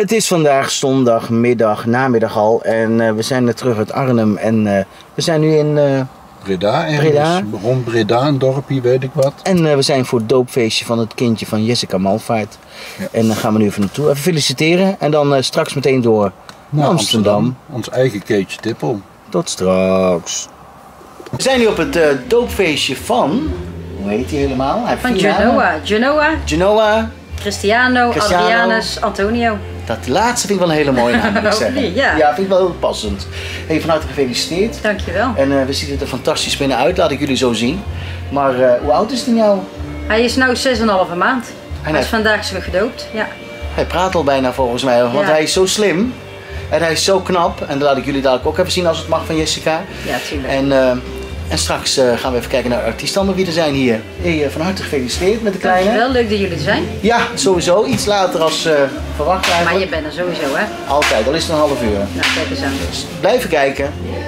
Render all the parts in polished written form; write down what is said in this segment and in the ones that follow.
Het is vandaag zondagmiddag, namiddag al. En we zijn net terug uit Arnhem. En we zijn nu in Breda. Breda. Rond Breda, een dorpje, weet ik wat. En we zijn voor het doopfeestje van het kindje van Jessica Malvaart. Ja. En dan gaan we nu even naartoe. Even feliciteren. En dan straks meteen door naar Amsterdam. Ons eigen Keetje Tippel. Tot straks. We zijn nu op het doopfeestje van... Hoe heet hij helemaal? Hij van Genoa. Cristiano, Adrianus, Antonio. Dat laatste vind ik wel een hele mooie naam, moet ik zeggen. Ja. Ja, vind ik wel heel passend. Hey, van harte gefeliciteerd. Dankjewel. En we zien er fantastisch binnen uit, laat ik jullie zo zien. Maar hoe oud is hij nou? Hij is nu 6,5 maand. Hij is vandaag zo gedoopt, ja. Hij praat al bijna volgens mij, want hij is zo slim. En hij is zo knap. En dat laat ik jullie dadelijk ook even zien als het mag van Jessica. Ja, tuurlijk. En straks gaan we even kijken naar de artiesten die er zijn hier. Hey, van harte gefeliciteerd met de kleine. Dankjewel, leuk dat jullie er zijn. Ja, sowieso. Iets later als verwacht eigenlijk. Maar je bent er sowieso, hè? Altijd, al is het een half uur. Nou, kijk eens aan. Dus blijven kijken.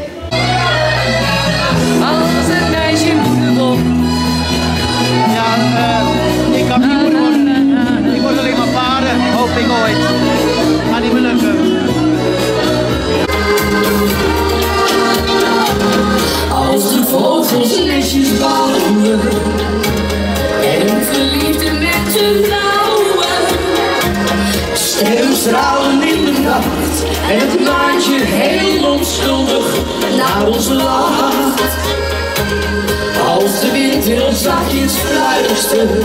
Als het meisje moeder wordt. Ja, ik kan niet moeder worden. Ik word alleen maar vader, hoop ik ooit. Gaat niet meer lukken. Als de vogels nestjes bouwen en verliefde mensen trouwen, sterren stralen in de nacht en het maantje heel onschuldig naar ons lacht. Als de wind heel zachtjes fluistert,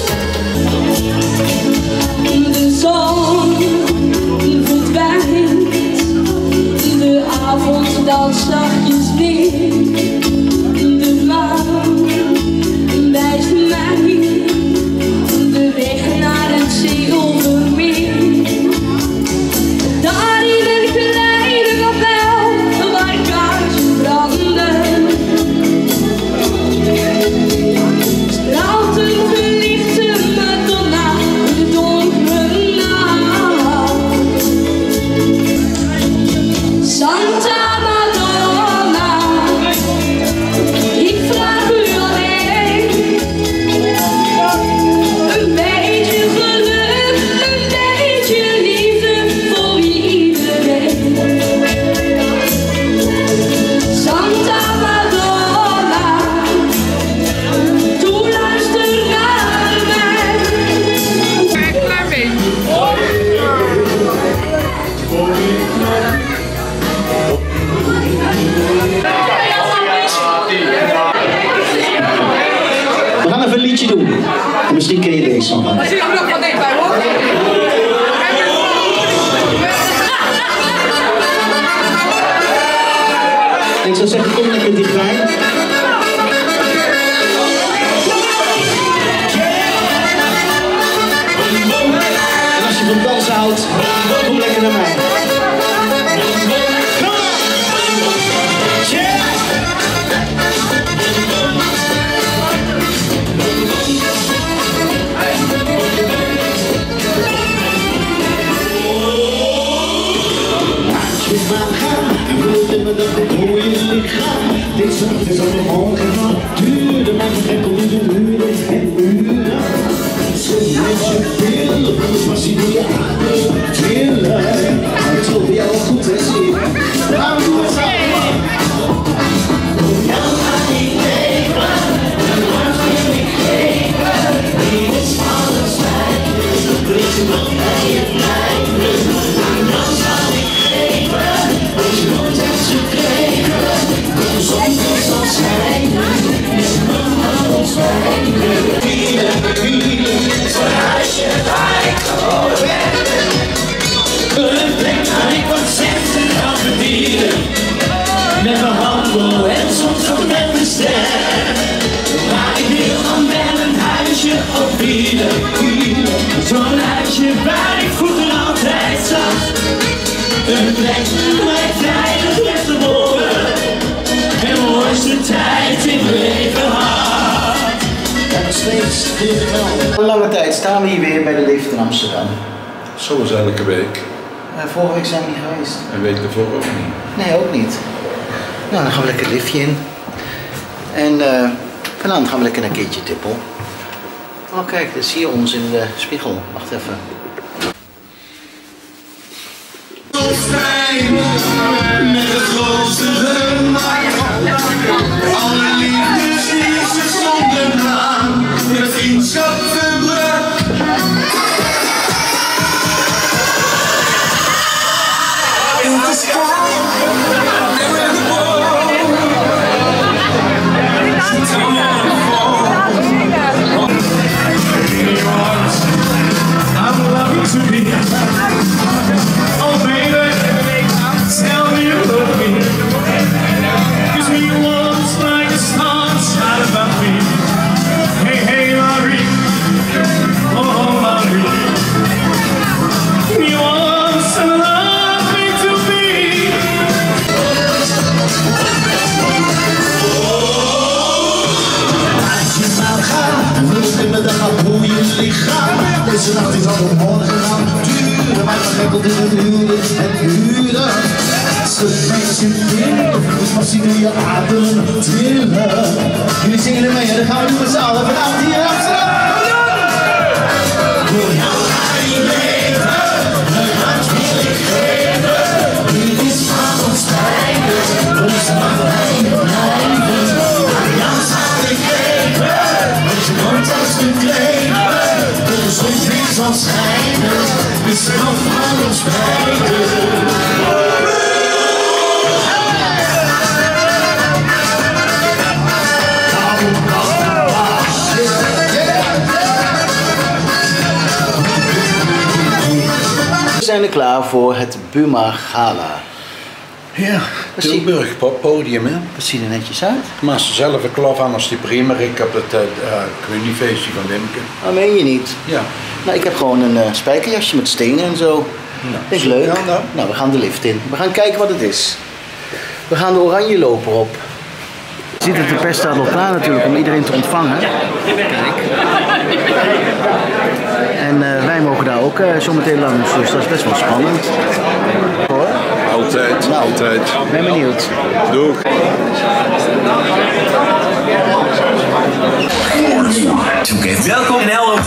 de zon verdwijnt, de avond daalt zachtjes neer. De maan wijst mij de weg naar het Zilvermeer. Daar in een kleine kapel waar kaarsen branden, straalt een verlichte Madonna de donkere nacht. Santa Een liedje doen. En misschien ken je deze nog wel. Maar zie je nog wat dichtbij hoor. Ik zou zeggen, kom lekker dichtbij. En als je van dansen houdt, kom lekker naar mij. Dit zand is al de morgen van duurde, maar het kon niet duren en uren. Zo met je pillen, was hij die aarde trillen. Ik geloof bij jou goed, hè, zie. Waarom doe het zo? Jou gaat niet leven, en wordt weer niet geven. Die is alles fijn, weet je wat bij je blijven. En dan zal ik geven, als je nooit hebt gekregen. De zon zal schijnen, is nog aan ons wijnen. Wielen, zo'n huisje waar ik gewoon ben. Een plek waar ik wat centen kan verdienen. Met mijn handel en soms ook met mijn stem. Maar ik wil dan wel een huisje op wielen. Zo'n huisje waar ik vroeger altijd zat. Een plek waar ik veilig werd geboren. En de mooiste tijd in mijn leven had. En nog steeds een lange tijd staan we hier weer bij de lift in Amsterdam. Zo is elke week. Vorige week zijn we niet geweest. En week ervoor ook niet. Nee, ook niet. Nou, dan gaan we lekker het liftje in. En dan gaan we lekker naar Keetje Tippel. Oh kijk, dat zie je ons in de spiegel. Wacht even. iedereen met het grootste gemak. Alle liefdes die ze stonden aan, met vriendschap verbrak. In the sky, there in the world, come on, fall. In your arms, I'm loving to be. Oh baby, tell me you love me. Kiss me once like the sun shine about me. Hey, hey, Marie, oh Marie, you want some love me to be. Als je nou gaat, rust in me, dan gaat hoe je lichaam. Deze nacht is al morgen aan het duren, maar vergekkeld in het huwelijk en huren. Schud meisje binnen, dus mag zien hoe je adem trillen. Jullie zingen er mee en dan gaan we doen met z'n allen vanavond hier in Amsterdam. Voor jou ga ik leven, een hart wil ik geven. Dit is van ons beiden, dus mag wij blijven. Aan jou zal ik geven, want je wordt als een leven. De zon weer zal schijnen, is er nog van ons beiden. We zijn er klaar voor het Buma Gala. Ja, Tilburg poppodium, hè. Dat ziet er netjes uit. Maar ze zelf een klof aan als die primerik op het feestje van Wimke. Dat meen je niet. Ja. Nou, ik heb gewoon een spijkerjasje met stenen en zo. Is leuk. Ja, nou. Nou, we gaan de lift in. We gaan kijken wat het is. We gaan de oranje loper op. Je ziet dat de pers staat al klaar natuurlijk om iedereen te ontvangen. Kijk. En wij mogen daar ook zometeen langs, dus dat is best wel spannend. Hoor. Altijd, Nou, altijd. Ben benieuwd. Doeg. Welkom in Helmond.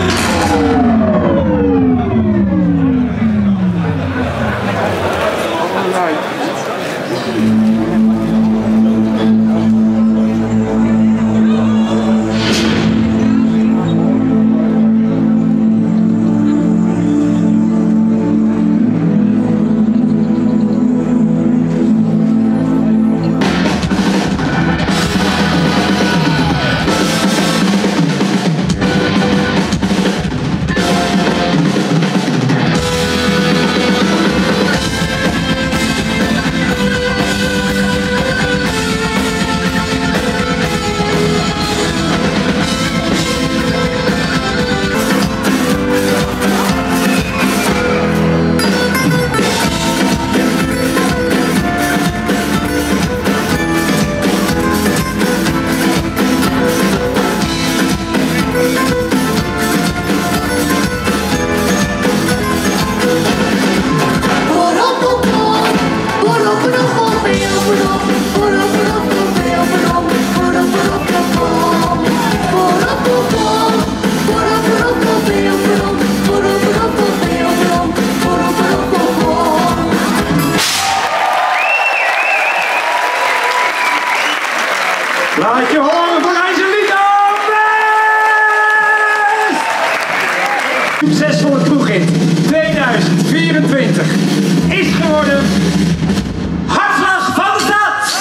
Laat je horen voor Angelita West! Succesvolle kroegrit 2024 is geworden Hartslag van de Stad!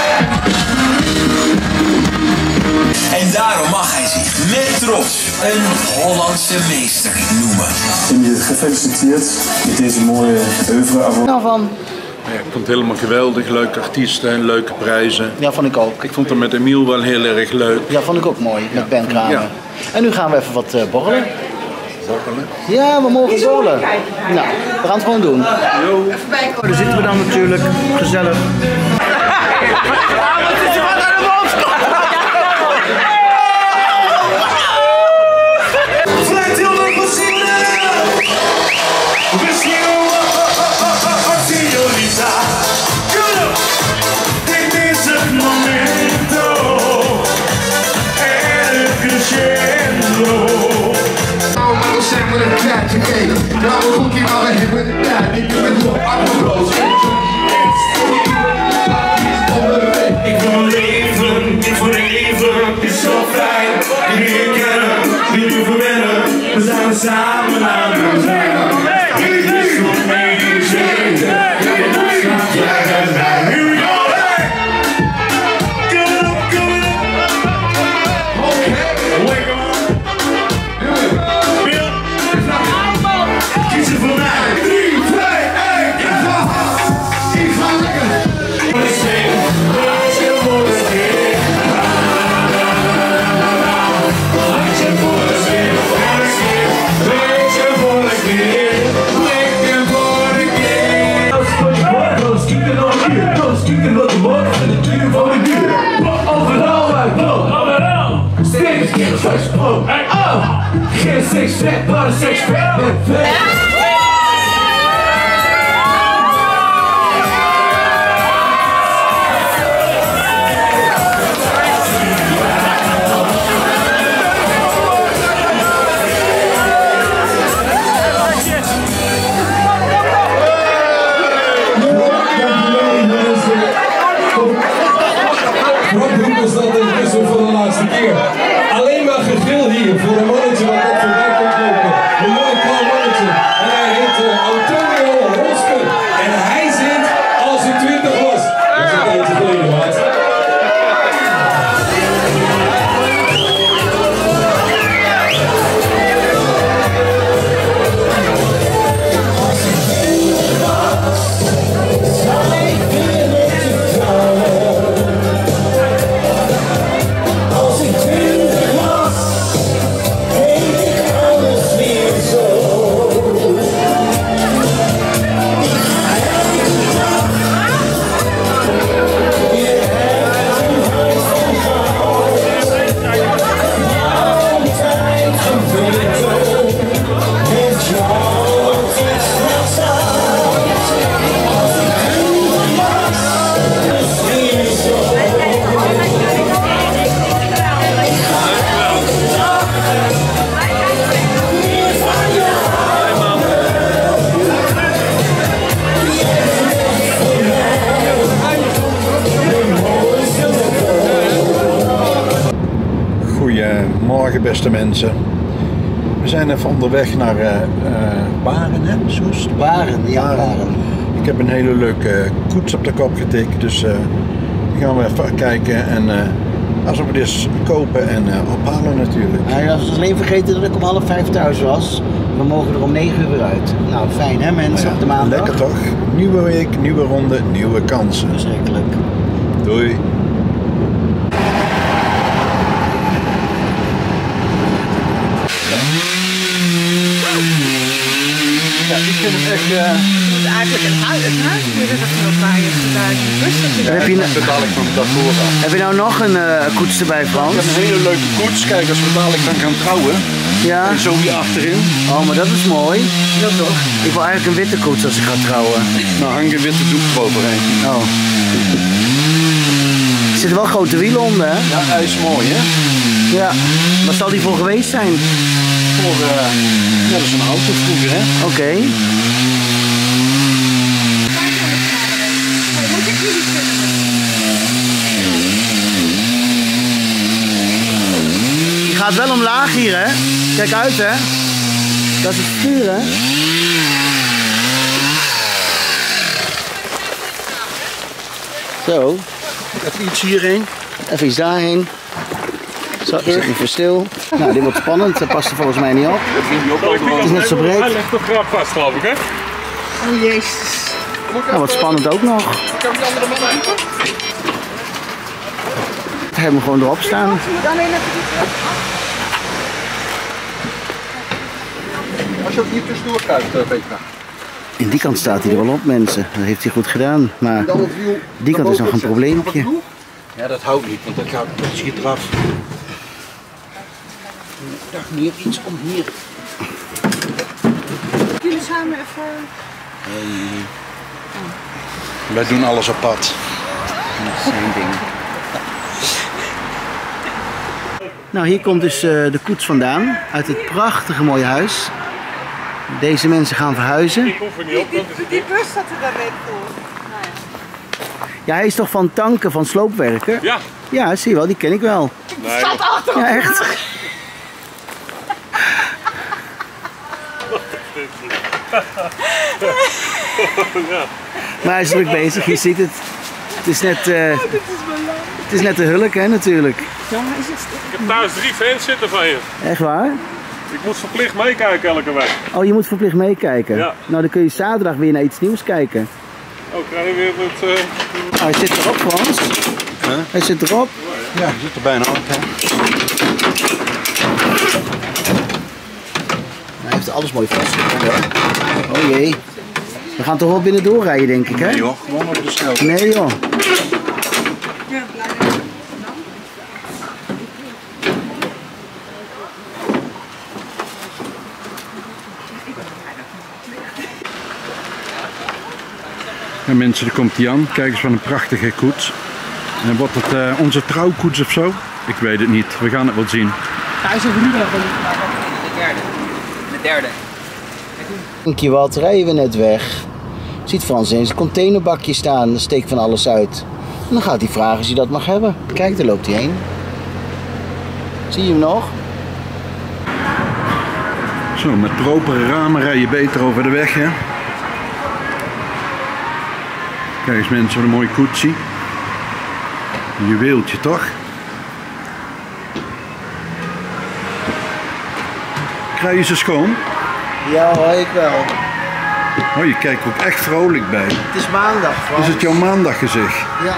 En daarom mag hij zich met trots een Hollandse meester noemen. Emiel, gefeliciteerd met deze mooie oeuvre. Nou van? Ja, ik vond het helemaal geweldig. Leuke artiesten en leuke prijzen. Ja, vond ik ook. Ik vond het met Emiel wel heel erg leuk. Ja, vond ik ook mooi, met Ben Kramer. Ja. En nu gaan we even wat borrelen. Borrelen? Ja, we mogen borrelen. Nou, we gaan het gewoon doen. Jo. Daar zitten we dan natuurlijk, gezellig. With a catch, okay. Now we're looking out ahead with that. You can look up the road. samen aan de zee. Ik is nog niet gezeten. Here we go! Give it up, give it up. Okay, wake up. Bill, kies er voor mij. 3, 2, 1, ik ga lekker. Geen six-pack, maar een six-pack met vet. Rob Hoekers dat intussen voor de laatste keer. Alleen maar gegil hier voor een mannetje wat op voorbij komt lopen. Een mooi klein mannetje. En hij heet Antonio Roske. En hij zingt als hij 20 was. Dat is een tijdje geleden, maat. Goedemorgen beste mensen. We zijn even onderweg naar Baren, hè? Soest? Baren, ja, Baren. Ik heb een hele leuke koets op de kop getikt, dus die gaan we even kijken en als we het eens kopen en ophalen natuurlijk. Hij was alleen vergeten dat ik om 4:30 thuis was. We mogen er om 9 uur weer uit. Nou, fijn hè mensen, op de maandag. Lekker toch? Nieuwe week, nieuwe ronde, nieuwe kansen. Verschrikkelijk. Doei. Ja, ik vind het echt... Het is eigenlijk een huis weer dat er nog bij is gedaan. Heb je, dadelijk van daarvoor af. heb je nou nog een koets erbij, Frans? Ik heb een hele leuke koets. Kijk, als we dadelijk dan gaan trouwen. Ja. En zo hier achterin. Oh, maar dat is mooi. Ja, toch? Ik wil eigenlijk een witte koets als ik ga trouwen. Nou, hang een witte doek eroverheen. Oh. Er zitten wel grote wielen onder, hè? Ja, hij is mooi, hè? Ja. Waar zal die voor geweest zijn? Voor, ja, dat is een auto vroeger, hè? Oké. Die gaat wel omlaag hier, hè? Kijk uit, hè? Dat is het stuur, hè? Zo. Even iets hierheen. Even iets daarheen. Zo, zet even stil. Nou, dit wordt spannend. Dat past er volgens mij niet op. Het is net zo breed. Hij ligt toch graag vast, geloof ik, hè? Oh jezus. Nou, wat spannend ook nog. We hebben hem gewoon erop staan. Als je ook hier tussendoor kruipt, Petra. In die kant staat hij er wel op, mensen. Dat heeft hij goed gedaan. Maar die kant is nog een probleempje. Ja, dat houdt niet, want dat schiet eraf. Ik dacht meer iets om hier. Jullie samen even... Wij doen alles op pad. Geen ding. Nou, hier komt dus de koets vandaan. Uit het prachtige mooie huis. Deze mensen gaan verhuizen. Die bus zat er daar net voor. Ja, hij is toch van tanken, van sloopwerken? Ja. Ja, zie je wel, die ken ik wel. Nee, Staat achter. Ja, echt. Maar hij is druk bezig, je ziet het. Het is net de hulk, hè, natuurlijk. Ik heb thuis 3 fans zitten van je. Echt waar? Ik moet verplicht meekijken elke week. Oh, je moet verplicht meekijken? Ja. Nou, dan kun je zaterdag weer naar iets nieuws kijken. Oh, krijg je weer het... Hij zit erop, Frans. Huh? Hij zit erop. Ja, hij zit er bijna op. Hè? Hij heeft alles mooi vast. Oh jee. We gaan toch wel binnen doorrijden, denk ik, hè? Nee joh, gewoon op de snelweg. Nee joh. Ja, mensen, er komt hij aan. Kijk eens wat een prachtige koets. En wordt het onze trouwkoets of zo? Ik weet het niet. We gaan het wel zien. Hij is over nu wel van de derde. Denk je wat, rijden we net weg. Ziet Frans eens een containerbakje staan, er steekt van alles uit. En dan gaat hij vragen of hij dat mag hebben. Kijk, daar loopt hij heen. Zie je hem nog? Zo, met propere ramen rij je beter over de weg, hè? Kijk eens mensen, wat een mooie koetsie. Een juweeltje, toch? Krijg je ze schoon? Ja hoor, ik wel. Oh, je kijkt ook echt vrolijk bij. Het is maandag, Frans. Is het jouw maandaggezicht? Ja.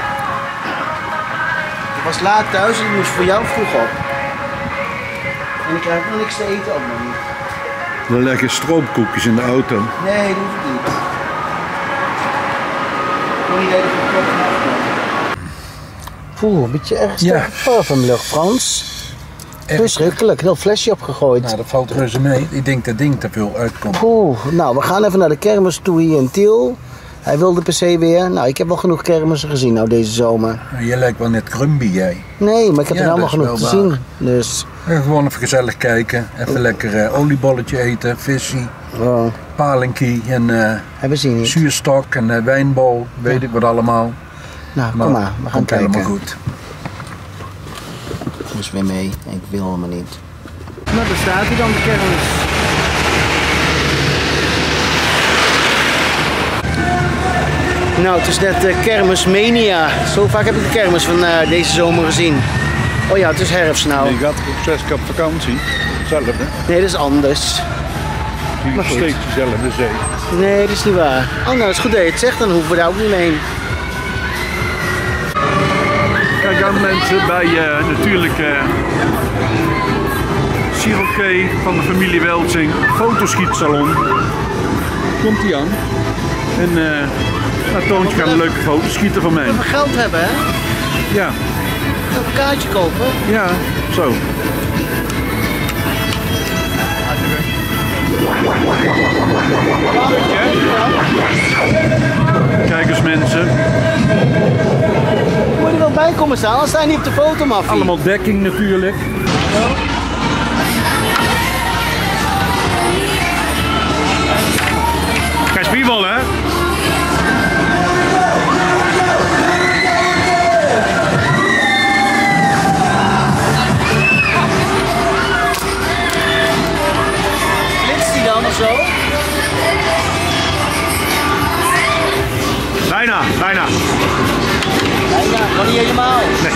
Ik was laat thuis en ik moest voor jou vroeg op. En ik krijg nog niks te eten op me niet. Er leggen stroopkoekjes in de auto. Nee, dat hoeft niet. Ik wil niet even de klok afkomen. Oeh, een beetje erg sterke parfumlucht, Frans. Verschrikkelijk, heel flesje opgegooid. Nou, dat valt reuze mee. Ik denk dat ding te veel uitkomt. Oeh, nou, we gaan even naar de kermis toe hier in Tiel. Hij wilde per se weer. Nou, ik heb wel genoeg kermissen gezien nou deze zomer. Je lijkt wel net Grumby, jij. Nee, maar ik heb er allemaal genoeg te zien. Dus. En gewoon even gezellig kijken. Even lekker oliebolletje eten, visie, palinkie en zuurstok en wijnbol. Weet ik wat allemaal. Nou, kom maar. We gaan kijken. Helemaal goed. Ik moest weer mee en ik wil helemaal niet. Nou, daar staat hij dan, de kermis. Nou, het is net kermismania. Zo vaak heb ik de kermis van deze zomer gezien. Oh ja, het is herfst nou. Je gaat op 6 keer op vakantie. Hetzelfde. Nee, dat is anders. Je steekt jezelf de zee. Nee, dat is niet waar. Oh, nou, dat is goed dat je het zegt, dan hoeven we daar ook niet heen. Kijk aan mensen bij natuurlijk Siroké van de familie Weltsing, fotoschietsalon. Komt hij aan. En Toontje gaat een leuke foto schieten van mij. We moeten geld hebben, hè? Ja. Even een kaartje kopen? Ja, zo. Kijk eens mensen. Moet je er wel bij komen staan, anders sta je niet op de foto, maffie. Allemaal dekking natuurlijk. Geen spiebal, hè? Flitst die dan of zo? Bijna. Bijna, kan niet helemaal. Nee.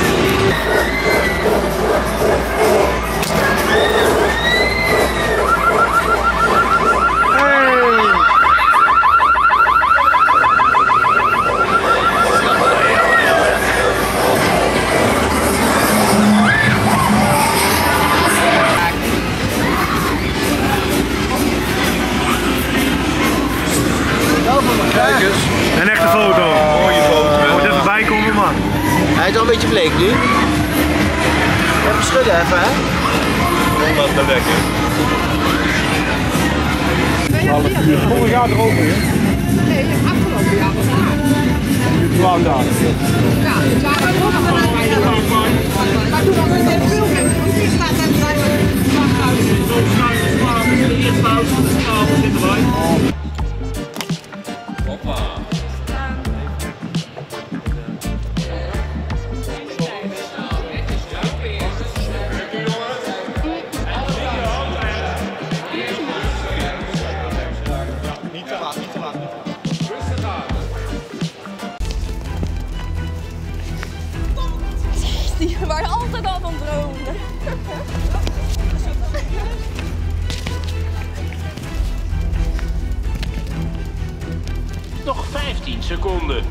Kijk eens. Een echte foto. Mooie foto. Moet even bijkomen, man. Hij is al een beetje bleek nu. Even schudden even, hè? Wat te lekker. Vorig jaar erover, hè? Nee, afgelopen jaar was het. 12 dagen. Ja, het waren ook nog wel bij de maar toen was het net veel meer. Hier staat het bij de slachthuis. Zo'n schuiversplaat in de eerste huis van de tafel zitten wij. Hoppa. seconden.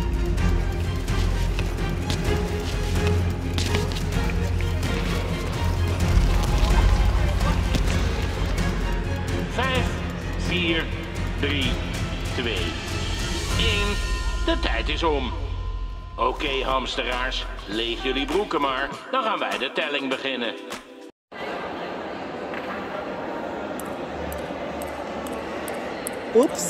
Vijf, 4, 3, 2, 1. De tijd is om. Oké, hamsteraars, leeg jullie broeken maar. Dan gaan wij de telling beginnen. Oeps.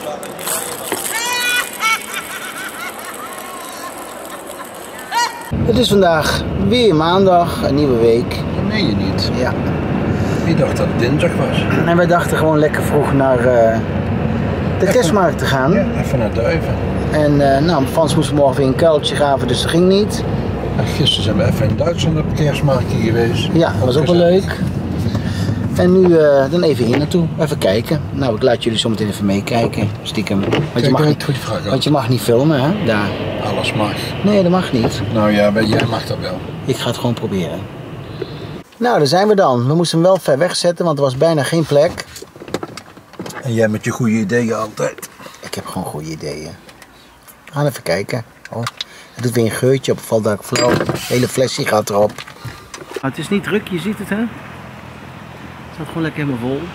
Het is vandaag weer maandag, een nieuwe week. Dat meen je niet. Ja. Ik dacht dat het dinsdag was. En wij dachten gewoon lekker vroeg naar de kerstmarkt te gaan. Ja, even naar Duiven. En nou, Frans moest morgen weer een kuiltje graven, dus dat ging niet. En gisteren zijn we even in Duitsland op het kerstmarktje geweest. Ja, dat was ook wel leuk. En nu dan even hier naartoe, even kijken. Nou, ik laat jullie zo meteen even meekijken, stiekem. Want je mag niet filmen, hè, daar. Alles mag. Nee, dat mag niet. Nou ja, jij mag dat wel. Ik ga het gewoon proberen. Nou, daar zijn we dan. We moesten hem wel ver wegzetten, want er was bijna geen plek. En jij met je goede ideeën altijd. Ik heb gewoon goede ideeën. We gaan even kijken. Oh, het doet weer een geurtje op, valt daar flauw. Het hele flesje gaat erop. Maar het is niet druk, je ziet het, hè? Het staat gewoon lekker helemaal vol.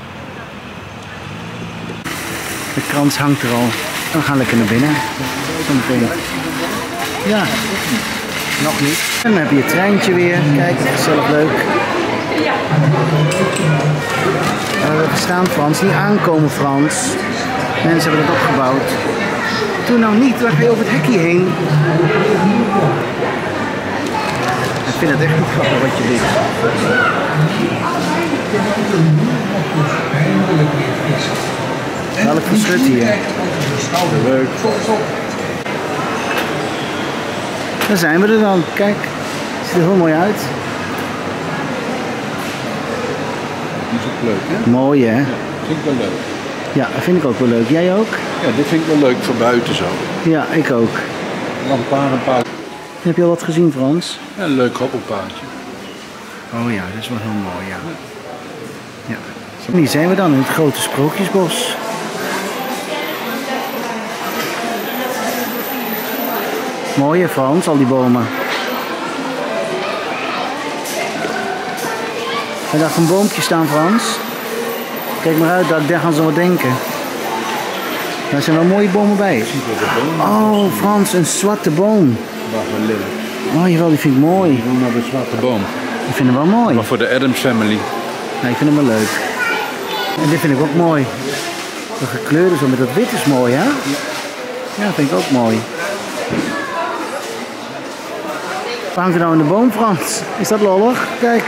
De krans hangt er al. En we gaan lekker naar binnen. Zometeen. Ja, nog niet. En dan heb je het treintje weer. Kijk, gezellig leuk. We staan Frans, niet aankomen Frans. Mensen hebben het opgebouwd. Doe nou niet, dan ga je over het hekje heen. Ik vind het echt niet grappig wat je doet. Welk verschut hier. Leuk. Daar zijn we er dan. Kijk, het ziet er heel mooi uit. Die is ook leuk, hè? Mooi, hè? Ja, vind ik wel leuk. Ja, dat vind ik ook wel leuk. Jij ook? Ja, dit vind ik wel leuk voor buiten zo. Ja, ik ook. Lantaarnpaal. Heb je al wat gezien, Frans? Ja, een leuk hobbelpaadje. Oh ja, dat is wel heel mooi, ja. Ja. En hier zijn we dan in het grote Sprookjesbos. Mooi hè, Frans, al die bomen. En daar een boompje staan, Frans. Kijk maar uit, daar gaan ze wat denken. Daar zijn wel mooie bomen bij. Oh, Frans, een zwarte boom. Wacht wel lelijk. Oh jawel, die vind ik mooi. Gewoon naar de zwarte boom. Ik vind hem wel mooi. Maar voor de Addams Family. Nee, ik vind hem wel leuk. En dit vind ik ook mooi. De gekleurde zo met dat wit is mooi, hè? Ja, dat vind ik ook mooi. Wat hangt er nou in de boom, Frans? Is dat lollig? Kijk.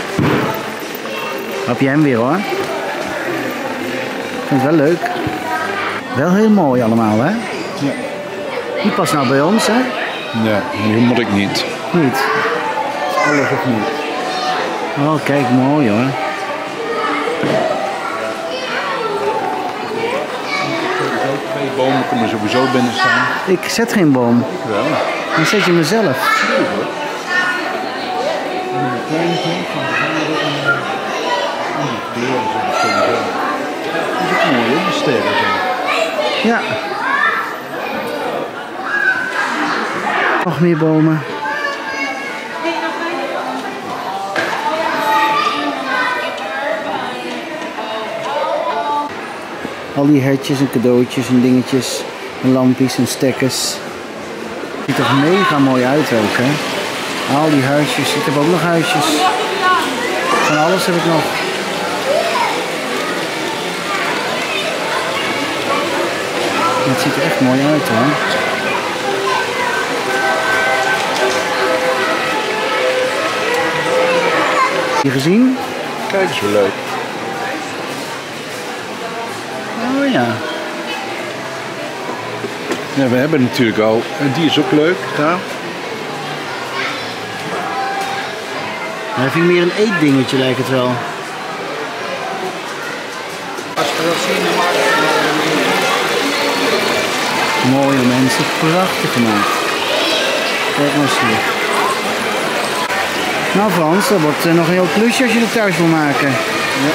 Heb je hem weer, hoor. Ik vind het wel leuk. Wel heel mooi allemaal, hè? Ja. Die past nou bij ons, hè? Ja, hier moet ik niet. Niet? Alles of niet. Oh, kijk, mooi hoor. Twee bomen kunnen sowieso binnen staan. Ik zet geen boom. Ik wel. Dan zet je mezelf. Dat is ook mooi, hè? De sterren zo. Ja. Nog meer bomen. Al die hertjes en cadeautjes en dingetjes. En lampjes en stekkers. Ziet er mega mooi uit ook, hè. Al die huisjes. Ik heb ook nog huisjes. Van alles heb ik nog. Het ziet er echt mooi uit, hoor. Heb je gezien? Kijk eens, wel leuk. Oh ja. Ja, we hebben natuurlijk al, die is ook leuk daar. Hij vind ik meer een eetdingetje, lijkt het wel. Mooie mensen, prachtig gemaakt. Kijk maar eens hier. Nou Frans, dat wordt nog een heel klusje als je het thuis wil maken. Ja.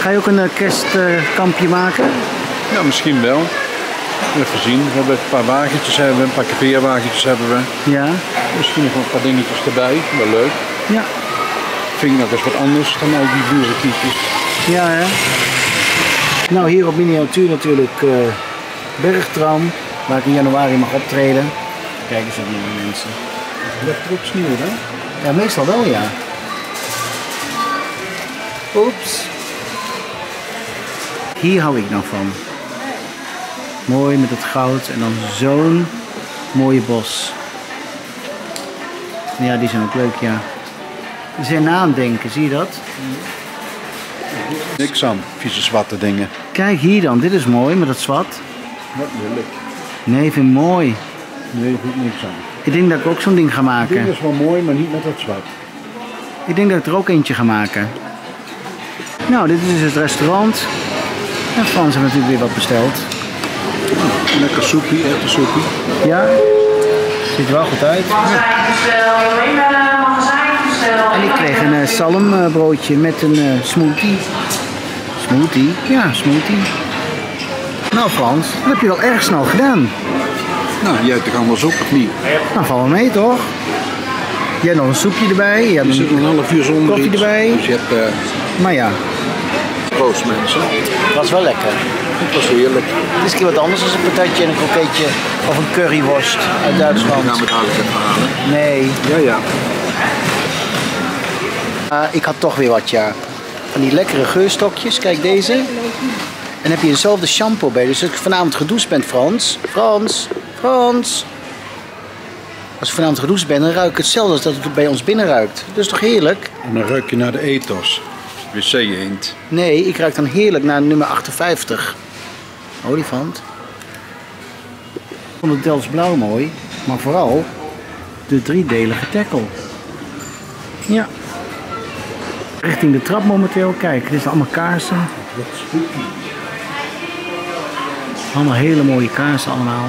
Ga je ook een kerstkampje maken? Ja, misschien wel. Even zien. We hebben een paar wagentjes, een paar kampeerwagentjes hebben we. Ja. Misschien nog een paar dingetjes erbij. Wel leuk. Ja. Vind ik nog eens wat anders dan al die boerenkietjes. Ja, hè? Nou, hier op Miniatuur natuurlijk Bergtram, waar ik in januari mag optreden. Kijk eens op die mensen. Dat is ook sneeuw, hè? Ja, meestal wel, ja. Oeps. Hier hou ik nou van. Mooi met het goud en dan zo'n mooie bos. Ja, die zijn ook leuk, ja. Ze zijn na aan het denken, zie je dat? Niks aan, vieze zwarte dingen. Kijk hier dan, dit is mooi met het zwart. Wat lelijk. Nee, ik vind het mooi. Nee, vind ik niks aan. Ik denk dat ik ook zo'n ding ga maken. Dit is wel mooi, maar niet met dat zwart. Ik denk dat ik er ook eentje ga maken. Nou, dit is het restaurant. En Frans heeft natuurlijk weer wat besteld. Lekker soepie, erwtensoepie. Ja, ziet er wel goed uit. En ik kreeg een salmbroodje met een smoothie. Smoothie? Ja, smoothie. Nou Frans, dat heb je wel erg snel gedaan. Nou, jij hebt er allemaal eens op of niet? Nou, val wel mee toch? Je hebt nog een soepje erbij. Je hebt zit nog een half uur zonder koffie iets, erbij. Dus je hebt... Maar ja. Proost mensen. Het was wel lekker. Het was heerlijk. Het is een keer wat anders dan een patatje en een kroketje of een curryworst uit Duitsland. Nou, met dadelijk even halen. Nee. Ja, ja. Ik had toch weer wat, ja. Van die lekkere geurstokjes. Kijk deze. En dan heb je dezelfde shampoo bij. Dus als ik vanavond gedoucht ben, Frans. Als ik vanavond gedoucht ben, dan ruik ik hetzelfde als dat het bij ons binnen ruikt. Dat is toch heerlijk? En dan ruik je naar de ethos. Wc-eend. Nee, ik ruik dan heerlijk naar nummer 58. Olifant. Ik vond het Delfts blauw mooi, maar vooral de driedelige tackle. Ja. Richting de trap momenteel. Kijk, dit zijn allemaal kaarsen. Wat spooky. Allemaal hele mooie kaarsen allemaal.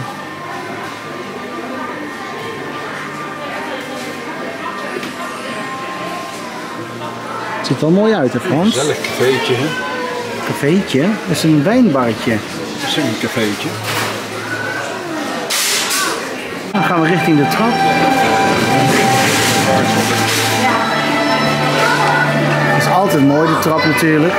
Het ziet er wel mooi uit, hè Frans? Gezellig cafeetje, hè? Cafeetje? Dat is een wijnbarretje. Dat is een cafeetje. Dan gaan we richting de trap. Het is altijd mooi, de trap natuurlijk.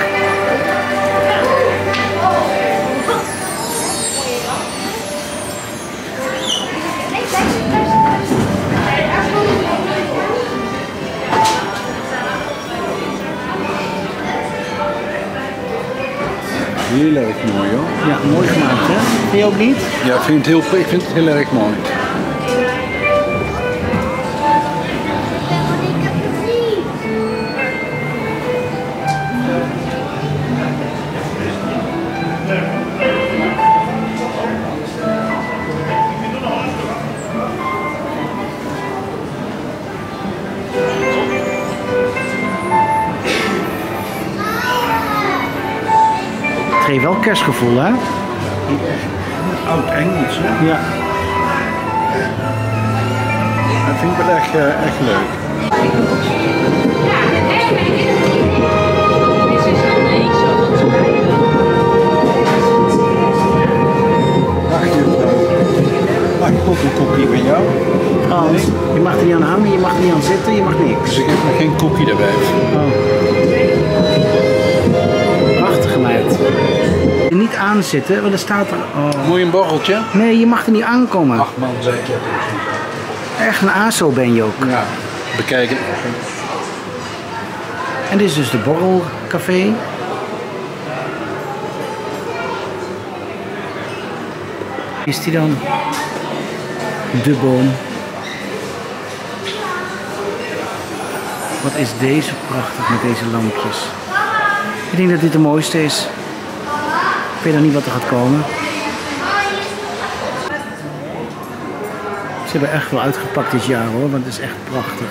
Heel erg mooi hoor. Ja, mooi gemaakt hè? Vind je ook niet? Ja, ik vind het heel erg mooi. Het geeft wel kerstgevoel hè? Oud Engels hè? Ja. Dat vind ik wel echt leuk. Mag ik ook een koekje bij jou? Frans, je mag er niet aan hangen, je mag er niet aan zitten, je mag niks. Dus ik heb nog geen koekje erbij. Oh. Prachtige meid. Er niet aan zitten, want er staat er... Oh. Moet je een borreltje? Nee, je mag er niet aankomen. Ach man, zeg je. Echt een ASO ben je ook. Ja, bekijken. En dit is dus de borrelcafé. Is die dan? De boom. Wat is deze prachtig met deze lampjes. Ik denk dat dit de mooiste is. Ik weet nog niet wat er gaat komen. Ze hebben echt wel uitgepakt dit jaar hoor, want het is echt prachtig.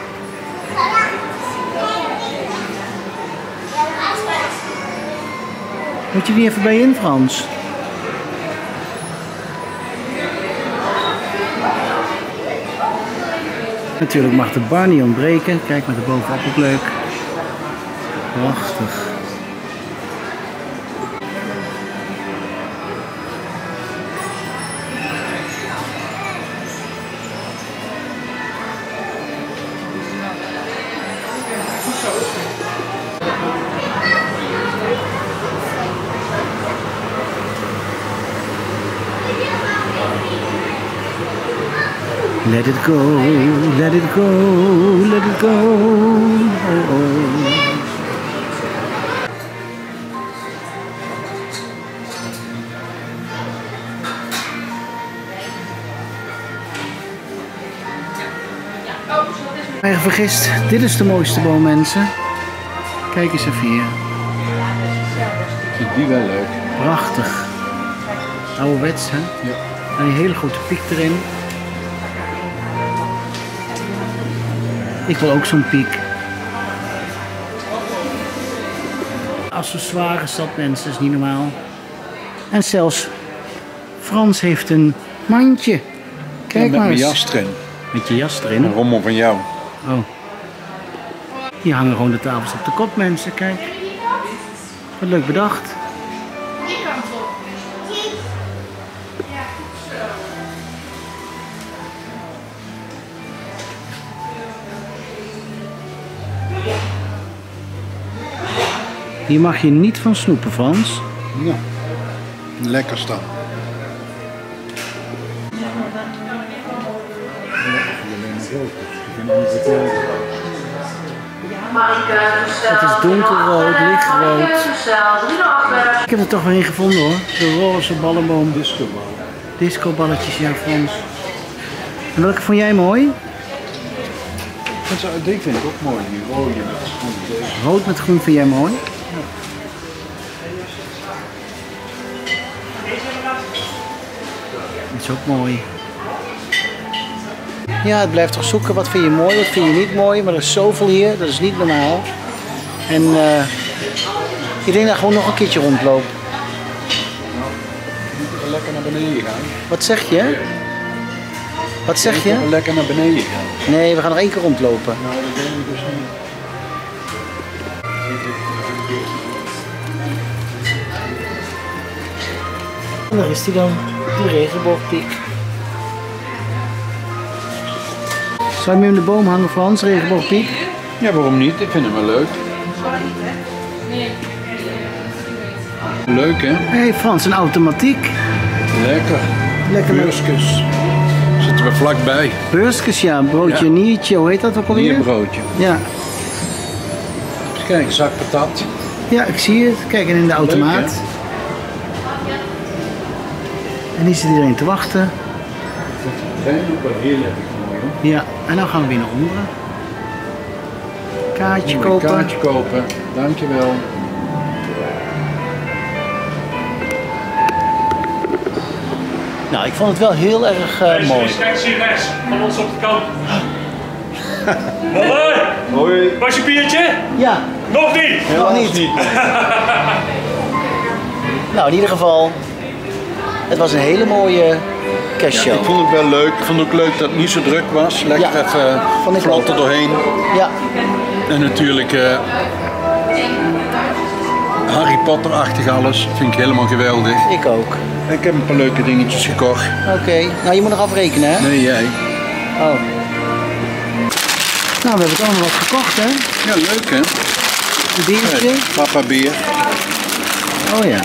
Moet je niet even bij in, Frans? Natuurlijk mag de bar niet ontbreken. Kijk, met de bovenop ook leuk. Prachtig. Let it go, let it go, let it go. Oh, oh. Eigen vergist, dit is de mooiste boom, mensen. Kijk eens even hier. Ik vind die wel leuk. Prachtig. Ouderwets, hè? Ja. En die hele grote piek erin. Ik wil ook zo'n piek. Accessoires dat, mensen, is niet normaal. En zelfs Frans heeft een mandje. Kijk met maar mijn eens. jas erin. Met je jas erin? Een rommel van jou. Oh. Hier hangen gewoon de tafels op de kop, mensen. Kijk. Wat leuk bedacht. Hier mag je niet van snoepen, Frans. Ja. Lekker staan. Het is donkerrood, lichtrood. Ik heb er toch wel een gevonden, hoor. De roze ballenboom. Discobal. Discoballetjes, ja, Frans. En welke vond jij mooi? Die vind ik ook mooi, die rode met groen. Rood met groen vind jij mooi? Dat is ook mooi. Ja, het blijft toch zoeken. Wat vind je mooi, wat vind je niet mooi. Maar er is zoveel hier, dat is niet normaal. En ik denk dat gewoon nog een keertje rondloop. Lekker naar beneden gaan. Wat zeg je? Wat zeg je? Lekker naar beneden gaan. Nee, we gaan nog één keer rondlopen. Nou, dat denk ik dus niet. En daar is die dan, de regenboogpiek. Zou je hem in de boom hangen, Frans, regenboogpiek? Ja, waarom niet? Ik vind hem wel leuk. Leuk, hè? Hé Frans, een automatiek. Lekker. Lekker leuk. Beurskus. Zitten we vlakbij. Beurskus, ja. Broodje Ja. niertje, hoe heet dat ook alweer? Nierbroodje. Ja. Even kijken, zak patat. Ja, ik zie het. Kijk, en in de automaat. En hier zit iedereen te wachten. Dat zijn ook wel heel erg mooi, hoor. Ja, en dan gaan we weer naar onderen. Kaartje Mooi, kopen. kaartje kopen. Dankjewel. Nou, ik vond het wel heel erg mooi. Kijk, zie rechts, van ons op de kant. Hoi! Hoi. Was je biertje? Ja. Nog niet? Nog niet. Nou, in ieder geval, het was een hele mooie kerstshow. Ik vond het wel leuk. Ik vond het ook leuk dat het niet zo druk was. Lekker Ja, vond even ik vlot er ook. doorheen. Ja. En natuurlijk Harry Potter-achtig alles. Vind ik helemaal geweldig. Ik ook. Ik heb een paar leuke dingetjes gekocht. Oké. Nou, je moet nog afrekenen, hè? Nee, jij. Oh. Nou, we hebben het allemaal wat gekocht, hè? Ja, leuk hè? Een biertje. Hey, papa bier. Oh ja.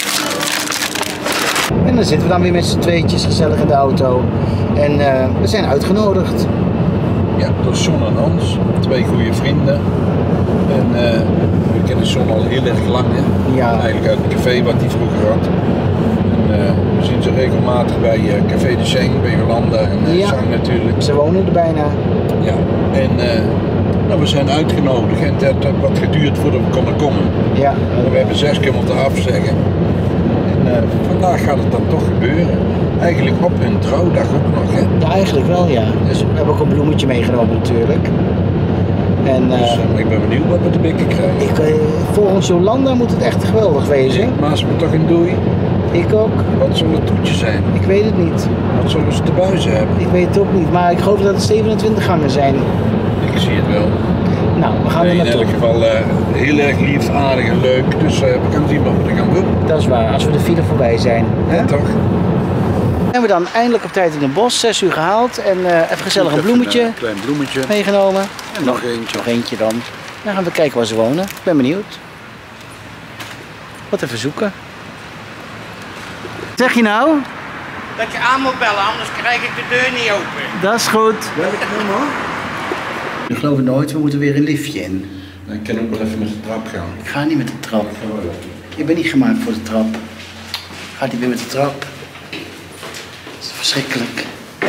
En dan zitten we dan weer met z'n tweetjes gezellig in de auto. En we zijn uitgenodigd. Ja, door Son en Hans. 2 goede vrienden. En we kennen Son al heel erg lang hè? Ja. Eigenlijk uit het café wat hij vroeger had. En we zien ze regelmatig bij Café de Seng, bij Jolanda en Ja. Zang natuurlijk. Ze wonen er bijna. Ja. En nou, we zijn uitgenodigd en het heeft wat geduurd voordat we konden komen. Ja. We hebben 6 keer moeten afzeggen. En vandaag gaat het dan toch gebeuren. Eigenlijk op hun trouwdag ook nog hè. Ja, eigenlijk wel, ja. Dus we hebben ook een bloemetje meegenomen natuurlijk. En Dus ik ben benieuwd wat we te bikken krijgen. volgens Jolanda moet het echt geweldig wezen. Maas me toch een doei. Ik ook. Wat zullen het toetjes zijn? Ik weet het niet. Wat zullen ze te buizen hebben? Ik weet het ook niet, maar ik geloof dat het 27 gangen zijn. Ik zie het wel. Nou, we gaan er In naartoe. elk geval heel erg lief, aardig en leuk. Dus we gaan zien wat we er gaan doen. Dat is waar, als we de file voorbij zijn. Ja, toch? En we dan eindelijk op tijd in het bos, 6 uur gehaald. En even gezellig een bloemetje Een klein bloemetje. meegenomen. En nog eentje. Nog eentje dan. Dan gaan we kijken waar ze wonen. Ik ben benieuwd. Wat even zoeken. Wat zeg je nou? dat je aan moet bellen, anders krijg ik de deur niet open. Dat is goed. Welk nummer? Ik geloof het nooit, we moeten weer een liftje in. Ik kan ook wel even met de trap gaan. Ik ga niet met de trap. Ik ben niet gemaakt voor de trap. Gaat hij weer met de trap? Dat is verschrikkelijk.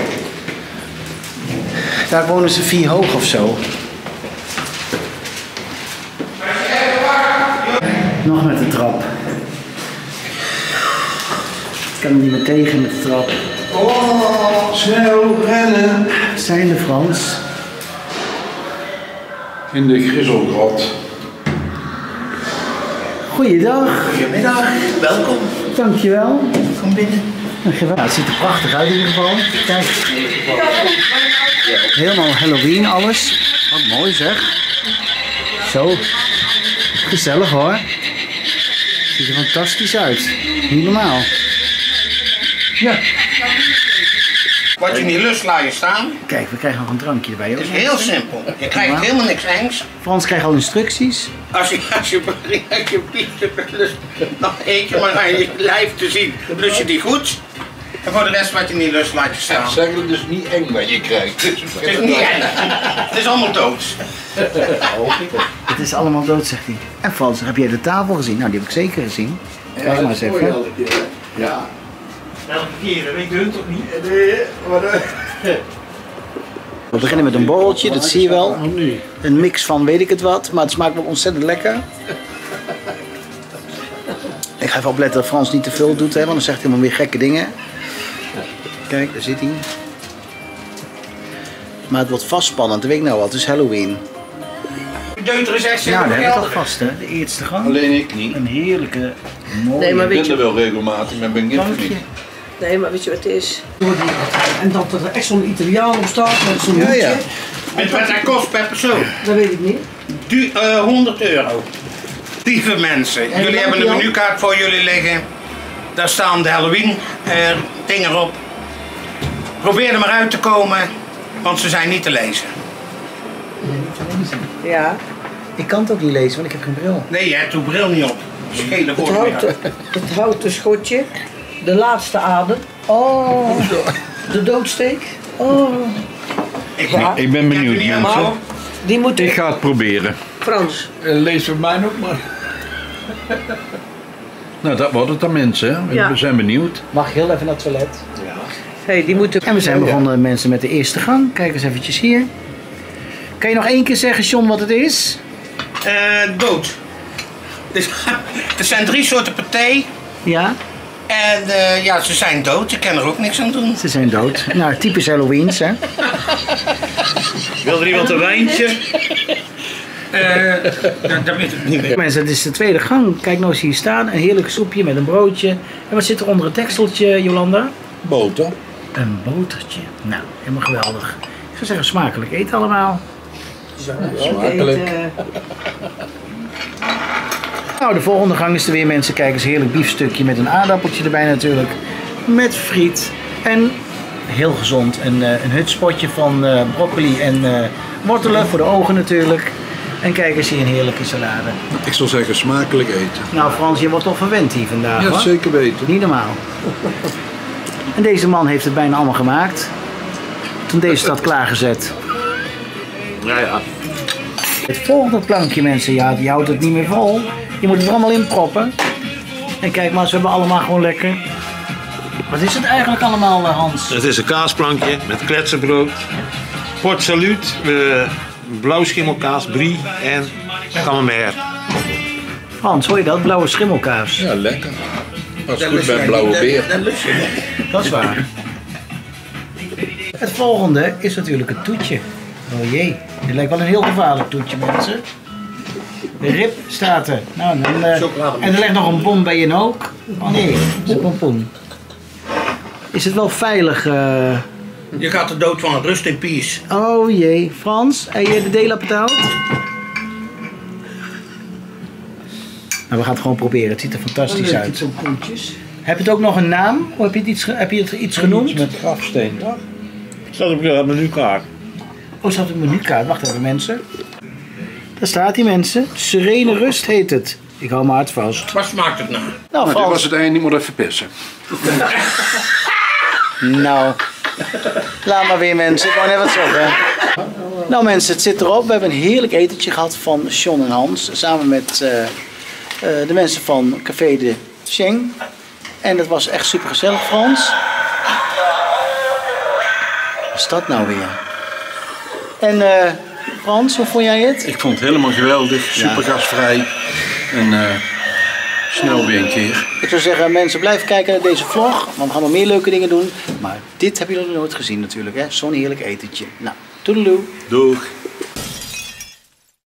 Daar wonen ze 4 hoog of zo. Nog met de trap. Ik kan er niet meer tegen met de trap. Oh, snel rennen. Zijn de Frans? In de griezelgrot. Goeiedag. Goedemiddag, welkom. Dankjewel. Kom binnen. Dankjewel. Nou, het ziet er prachtig uit in ieder geval. Kijk. Helemaal Halloween alles. Wat mooi zeg. Zo. Gezellig hoor. Ziet er fantastisch uit. Niet normaal. Ja. Wat je niet lust, laat je staan. Kijk, we krijgen nog een drankje erbij. Het is heel simpel. Je krijgt helemaal niks engs. Frans krijgt al instructies. Als je pizza lust, nog eet je maar aan je lijf te zien. Lust je die goed? En voor de rest wat je niet lust, laat je staan. Zeg, het is niet eng wat je krijgt. Het is niet eng. Het is allemaal dood. Het is allemaal dood, zegt hij. En Frans, heb jij de tafel gezien? Nou, die heb ik zeker gezien. Kijk maar eens even. Ja. Elke keer, dat weet je hun toch niet? We beginnen met een borreltje, dat zie je wel. Een mix van weet ik het wat, maar het smaakt wel ontzettend lekker. Ik ga even opletten dat Frans niet te veel doet, hè, want dan zegt hij helemaal weer gekke dingen. Kijk, daar zit hij. Maar het wordt vastspannend, dat weet ik nou wat. Het is Halloween. De deuter is echt Nou, dat heb ik al vast, hè. De eerste gang. Alleen ik niet. Een heerlijke, mooie... Nee, maar Ik weet ben je... er wel regelmatig, maar ben ik niet. Nee, maar weet je wat het is? En dat er echt zo'n Italiaan op staat met zo'n hoedje. Weet je wat dat kost per persoon? Dat weet ik niet. 100 euro. Lieve mensen, En jullie dank hebben je een wel. menukaart voor jullie liggen. Daar staan de Halloween dingen op. Probeer er maar uit te komen, want ze zijn niet te lezen. Ja. Ik kan het ook niet lezen, want ik heb geen bril. Nee, je hebt uw bril niet op. Schele Het houten schotje. De laatste adem. Oh. De doodsteek. Oh. Ik ben benieuwd, mensen. Die moet Ik ga het proberen. Frans. Lees voor mij ook maar. Nou, dat wordt het dan, mensen. Hè? Ja. We zijn benieuwd. Mag ik heel even naar het toilet? Hey, die moeten... En we zijn begonnen mensen met de eerste gang. Kijk eens eventjes hier. Kan je nog één keer zeggen, John, wat het is? Dood. Dus, er zijn 3 soorten paté. Ja? En ja, ze zijn dood. Je kan er ook niks aan doen. Ze zijn dood. Nou, typisch Halloweens, hè? Wil er iemand een wijntje? Dat weet ik niet meer. Mensen, het is de tweede gang. Kijk nou eens hier staan. Een heerlijk soepje met een broodje. En wat zit er onder het dekseltje, Jolanda? Boter. Een botertje. Nou, helemaal geweldig. Ik zou zeggen, smakelijk eten allemaal. Smakelijk. Nou, de volgende gang is er weer, mensen. Kijk eens, heerlijk biefstukje met een aardappeltje erbij natuurlijk. Met friet. En heel gezond. Een hutspotje van broccoli en wortelen voor de ogen natuurlijk. En kijk eens hier, een heerlijke salade. Ik zou zeggen smakelijk eten. Nou Frans, je wordt toch verwend hier vandaag, Ja, hoor. zeker weten. Niet normaal. En deze man heeft het bijna allemaal gemaakt. Toen deze stad klaargezet. Ja. Het volgende plankje, mensen, ja, die houdt het niet meer vol. Je moet het er allemaal in proppen. En kijk maar, ze hebben allemaal gewoon lekker. Wat is het eigenlijk allemaal, Hans? Het is een kaasplankje met kletsenbrood, Port Salut, blauw schimmelkaas, brie en camembert. Hans, hoor je dat? Blauwe schimmelkaas. Ja, lekker. Als het goed bij een blauwe beer. Dat is waar. Het volgende is natuurlijk het toetje. Oh jee, dit lijkt wel een heel gevaarlijk toetje, mensen. De rib staat er. Nou, dan, en er ligt nog een bom bij je ook. Oh nee, dat is een pompoen. Is het wel veilig? Je gaat de dood van rust in peace. Oh jee, Frans, heb je de deel betaald? Nou, we gaan het gewoon proberen. Het ziet er fantastisch uit. Heb je het ook nog een naam? Of heb je het iets genoemd? Met grafsteen, toch? Staat op de menukaart. Oh, staat op de menukaart. Wacht even, mensen. Daar staat hij, mensen. Serene rust heet het. Ik hou mijn hart vast. Wat smaakt het nou? Nou, Dit was het einde, niet moet even pissen. Nou, laat maar weer mensen, ik wou net wat zeggen. Nou mensen, het zit erop. We hebben een heerlijk etentje gehad van John en Hans. Samen met de mensen van Café de Cheng. En dat was echt super gezellig, Frans. Wat is dat nou weer? En Frans, hoe vond jij het? Ik vond het helemaal geweldig, super gastvrij. En snel weer een keer. Ik zou zeggen, mensen, blijf kijken naar deze vlog. Want we gaan nog meer leuke dingen doen. Maar dit hebben jullie nog nooit gezien natuurlijk, hè? Zo'n heerlijk etentje. Nou, toedeloe. Doeg.